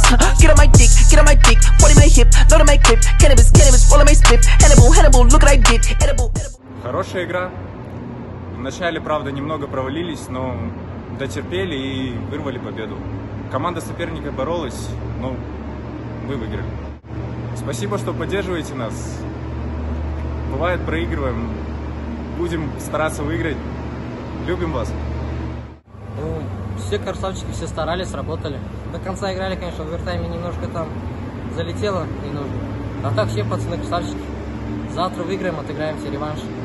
Get on my dick, 40 minute hip, load on my clip. Cannabis, roll on my split. Hannibal, look what I did. Edible. Хорошая игра. Вначале, правда, немного провалились, но дотерпели и вырвали победу. Команда соперника боролась, но мы выиграли. Спасибо, что поддерживаете нас. Бывает, проигрываем. Будем стараться выиграть. Любим вас. Ну, все красавчики, все старались, работали. До конца играли, конечно, в овертайме немножко там залетело не нужно. А так все пацаны красавчики. Завтра выиграем, отыграем все реванш.